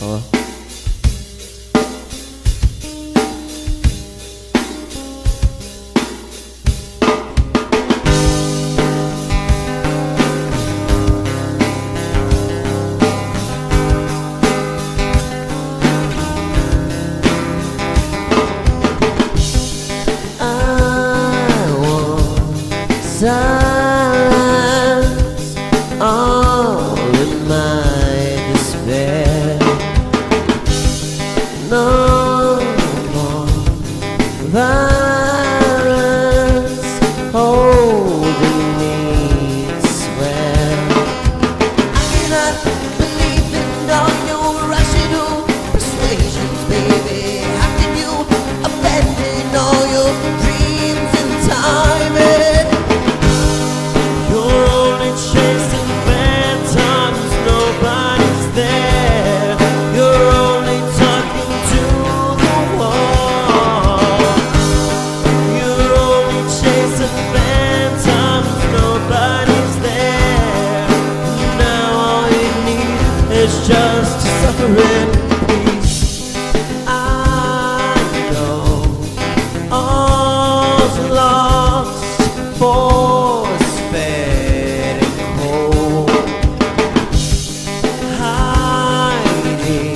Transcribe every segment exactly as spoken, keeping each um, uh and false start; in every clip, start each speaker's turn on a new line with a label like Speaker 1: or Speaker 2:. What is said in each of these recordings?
Speaker 1: Hello?
Speaker 2: Silence, all in my despair. No more violence holding me to swear. I cannot believe in all your rational persuasions, baby. How can you abandon all your dreams in time? It's just to suffer in peace. I know all's lost, force fed and cold, hiding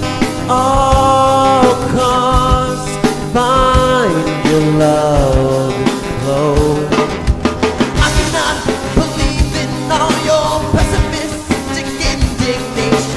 Speaker 2: all cause, find your love close. I cannot believe in all your pessimistic indignation.